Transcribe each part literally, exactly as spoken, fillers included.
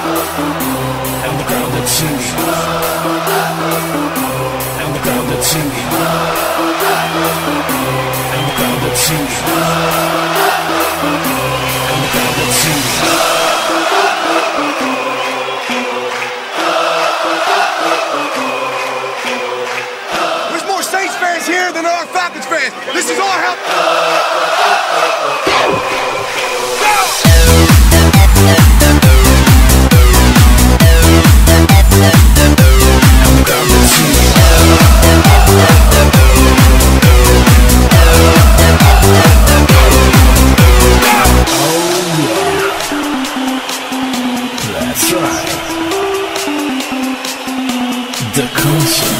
And the crowd that's singing. And the crowd that's singing. And the crowd that's singing. And the crowd that's singing. There's more Saints fans here than there are Falcons fans. This is our help. The concert,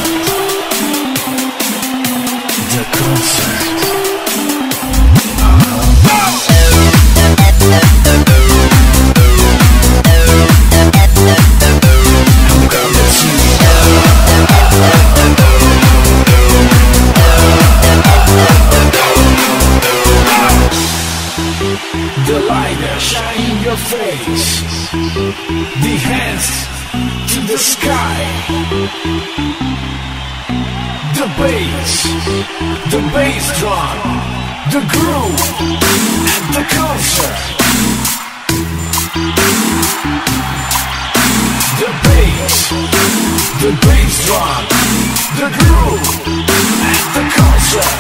the concert. The light shine in your face, the hands to the sky. The bass, the bass drum, the groove, and the concert. The bass, the bass drum, the groove, and the concert.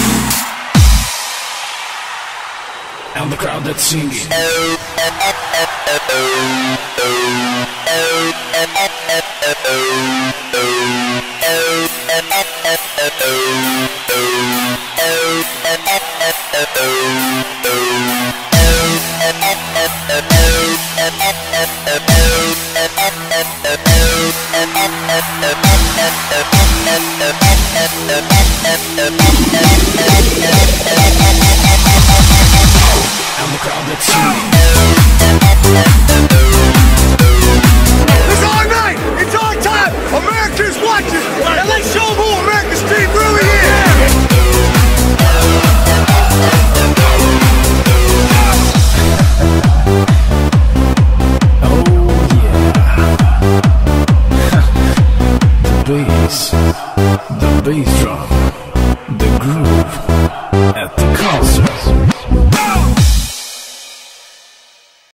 And the crowd that's singing. And the crowd that's singing. It's our night! It's our time! America's watching! And let's show them who America's team really is! Oh yeah. The bass, the bass drum.